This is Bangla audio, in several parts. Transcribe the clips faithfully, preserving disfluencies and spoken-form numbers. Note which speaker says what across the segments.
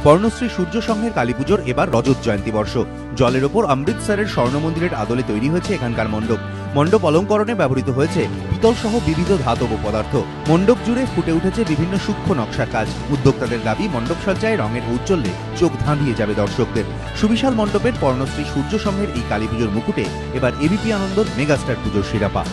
Speaker 1: পর্ণশ্রী সূর্য সংঘের কালীপুজোর এবার রজত জয়ন্তী বর্ষ। জলের ওপর অমৃতসরের স্বর্ণ মন্দিরের আদলে তৈরি হয়েছে এখানকার মণ্ডপ। মণ্ডপ অলঙ্করণে ব্যবহৃত হয়েছে পিতল সহ বিবিধ ধাতব পদার্থ। মণ্ডপ জুড়ে ফুটে উঠেছে বিভিন্ন সূক্ষ্ম নকশার কাজ। উদ্যোক্তাদের দাবি, মণ্ডপ সজ্জায় রঙের ঔজ্জ্বল্যে চোখ ধাঁধিয়ে যাবে দর্শকদের। সুবিশাল মণ্ডপের পর্ণশ্রী সূর্য সংঘের এই কালীপুজোর মুকুটে এবার এবিপি আনন্দর মেগাস্টার পুজোর শিরাপা।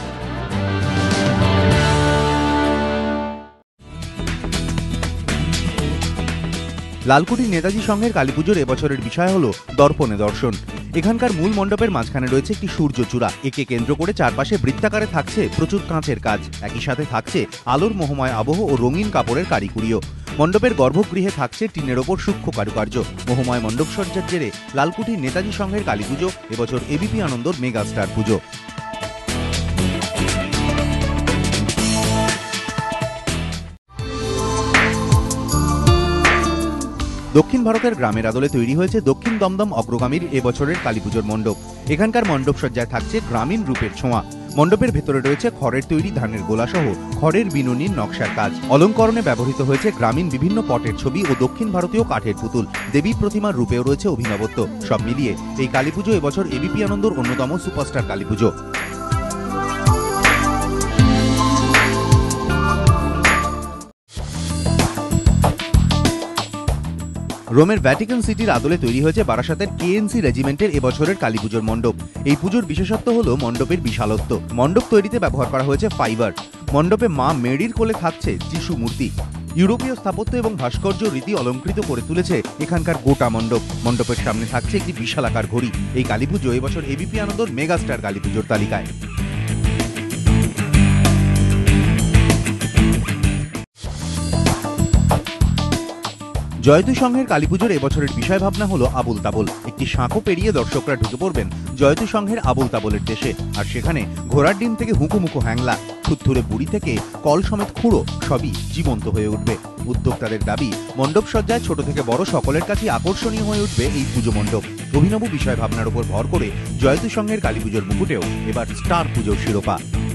Speaker 1: লালকুটি নেতাজি সংঘের কালীপুজোর এবছরের বিষয় হলো দর্পণে দর্শন। এখানকার মূল মণ্ডপের মাঝখানে রয়েছে একটি সূর্যচূড়া। একে কেন্দ্র করে চারপাশে বৃত্তাকারে থাকছে প্রচুর কাঁচের কাজ। একই সাথে থাকছে আলোর মোহময় আবহ ও রঙিন কাপড়ের কারিকুরিও। মণ্ডপের গর্ভগৃহে থাকছে টিনের ওপর সূক্ষ্ম কারুকার্য। মোহময় মণ্ডপ সজ্জার জেরে লালকুটি নেতাজি সংঘের কালীপুজো এবছর এবিপি আনন্দর মেগাস্টার পুজো। দক্ষিণ ভারতের গ্রামের আদলে তৈরি হয়েছে দক্ষিণ দমদম অগ্রগামীর এবছরের কালীপুজোর মণ্ডপ। এখানকার মণ্ডপ সজ্জায় থাকছে গ্রামীণ রূপের ছোঁয়া। মণ্ডপের ভেতরে রয়েছে খড়ের তৈরি ধানের গোলা সহ খড়ের বিনুনির নকশার কাজ। অলঙ্করণে ব্যবহৃত হয়েছে গ্রামীণ বিভিন্ন পটের ছবি ও দক্ষিণ ভারতীয় কাঠের পুতুল। দেবী প্রতিমার রূপেও রয়েছে অভিনবত্ব। সব মিলিয়ে এই কালীপুজো এবছর এবিপি আনন্দর অন্যতম সুপারস্টার কালীপুজো। রোমের ভ্যাটিকান সিটির আদলে তৈরি হয়েছে বারাসাতের কেএনসি রেজিমেন্টের এবছরের কালীপুজোর মণ্ডপ। এই পুজোর বিশেষত্ব হলো মণ্ডপের বিশালত্ব। মণ্ডপ তৈরিতে ব্যবহার করা হয়েছে ফাইবার। মণ্ডপে মা মেরির কোলে থাকছে যিশু মূর্তি। ইউরোপীয় স্থাপত্য এবং ভাস্কর্য রীতি অলঙ্কৃত করে তুলেছে এখানকার গোটা মণ্ডপ। মণ্ডপের সামনে থাকছে একটি বিশালাকার ঘড়ি। এই কালীপুজো এবছর এবিপি আনন্দর মেগাস্টার কালীপুজোর তালিকায়। জয়তু সংঘের কালীপুজোর এবছরের বিষয় ভাবনা হলো আবুল তাবল। একটি সাঁকো পেরিয়ে দর্শকরা ঢুকে পড়বেন জয়তু সংঘের আবুল তাবলের দেশে। আর সেখানে ঘোড়ার ডিম থেকে হুঁকোমুখো হ্যাংলা, থুরথুরে বুড়ি থেকে কল সমেত খুঁড়ো সবই জীবন্ত হয়ে উঠবে। উদ্যোক্তাদের দাবি, মণ্ডপ সজ্জায় ছোট থেকে বড় সকলের কাছে আকর্ষণীয় হয়ে উঠবে এই পুজো মণ্ডপ। অভিনব বিষয় ভাবনার উপর ভর করে জয়তু সংঘের কালীপুজোর মুকুটেও এবার স্টার পুজোর শিরোপা।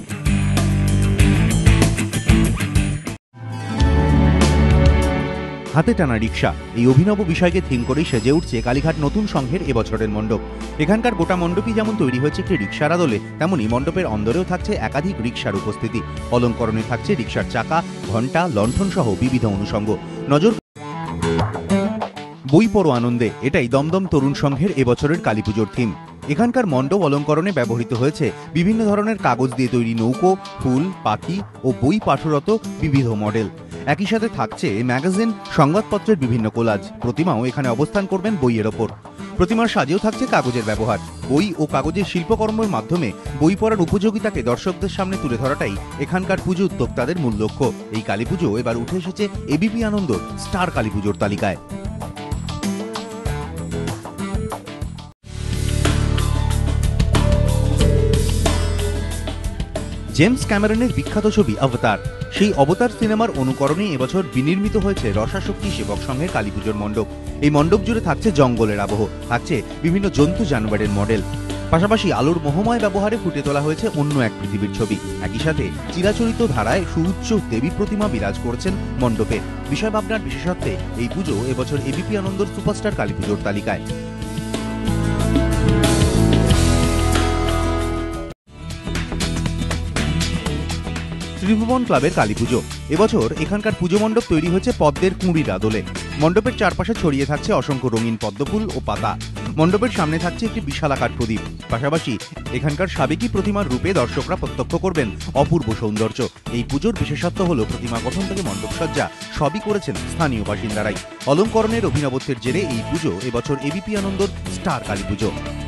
Speaker 1: হাতে টানা রিক্সা, এই অভিনব বিষয়কে থিম করেই সেজে উঠছে কালীঘাট নতুন সংঘের এবছরের মণ্ডপ। এখানকার গোটা মণ্ডপই যেমন তৈরি হয়েছে একটি রিক্সার আদলে, তেমনি মণ্ডপের অন্দরেও থাকছে একাধিক রিক্সার উপস্থিতি। অলঙ্করণে থাকছে রিক্সার চাকা, ঘণ্টা, লণ্ঠন সহ বিবিধ অনুষঙ্গ। নজর বই পড়ো আনন্দে, এটাই দমদম তরুণ সংঘের এবছরের কালীপুজোর থিম। এখানকার মণ্ডপ অলঙ্করণে ব্যবহৃত হয়েছে বিভিন্ন ধরনের কাগজ দিয়ে তৈরি নৌকো, ফুল, পাখি ও বই পাঠরত বিবিধ মডেল। একই সাথে থাকছে ম্যাগাজিন, সংবাদপত্রের বিভিন্ন কোলাজ। প্রতিমাও এখানে অবস্থান করবেন বইয়ের ওপর। প্রতিমার সাজেও থাকছে কাগজের ব্যবহার। বই ও কাগজের শিল্পকর্মের মাধ্যমে বই পড়ার উপযোগিতাকে দর্শকদের সামনে তুলে ধরাটাই এখানকার পুজো উদ্যোক্তাদের মূল লক্ষ্য। এই কালীপুজো এবার উঠে এসেছে এবিপি আনন্দর স্টার কালীপুজোর তালিকায়। জেমস ক্যামেরনের বিখ্যাত ছবি অবতার, সেই অবতার সিনেমার অনুকরণে এবছর বিনির্মিত হয়েছে রসাশক্তি সেবক সংঘের কালীপুজোর মণ্ডপ। এই মণ্ডপ জুড়ে থাকছে জঙ্গলের আবহ, থাকছে বিভিন্ন জন্তু জানোয়ারের মডেল। পাশাপাশি আলোর মোহময় ব্যবহারে ফুটে তোলা হয়েছে অন্য এক পৃথিবীর ছবি। একই সাথে চিরাচরিত ধারায় সুউচ্চ দেবী প্রতিমা বিরাজ করেছেন মণ্ডপে। বিষয় ভাবনার বিশেষত্বে এই পুজো এবছর এবিপি আনন্দর সুপারস্টার কালীপুজোর তালিকায়। ত্রিভুবন ক্লাবের কালীপুজো, এবছর এখানকার পুজো মণ্ডপ তৈরি হয়েছে পদ্মের কুঁড়ির আদলে। মণ্ডপের চারপাশে ছড়িয়ে থাকছে অসংখ্য রঙিন পদ্মফুল ও পাতা। মণ্ডপের সামনে থাকছে একটি বিশালাকার প্রদীপ। পাশাপাশি এখানকার সাবেকি প্রতিমার রূপে দর্শকরা প্রত্যক্ষ করবেন অপূর্ব সৌন্দর্য। এই পুজোর বিশেষত্ব হল প্রতিমা গঠন থেকে মণ্ডপ সজ্জা সবই করেছেন স্থানীয় বাসিন্দারাই। অলঙ্করণের অভিনবত্বের জেরে এই পুজো এবছর এবিপি আনন্দর স্টার কালীপুজো।